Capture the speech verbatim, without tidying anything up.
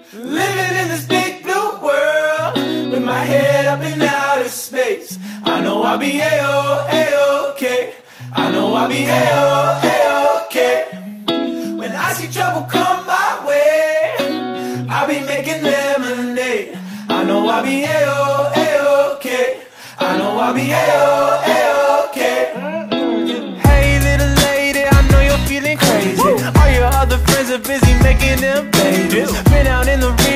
living in this big blue world, with my head up in outer space. I know I'll be A-O, A-OK. I know I'll be A-O, A-OK. When I see trouble come my way, I'll be making lemonade. I know I'll be A-O, A-OK. I know I'll be A-O, A-OK. Hey little lady, I know you're feeling crazy. All your other friends are busy making them babies. Been out in the